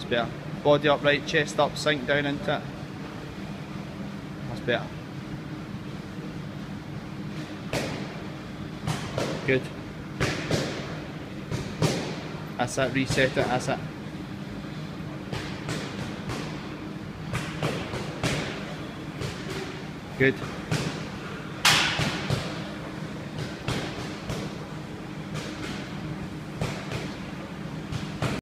That's better. Body upright, chest up, sink down into it. That's better. Good. That's it, reset it, that's it. Good.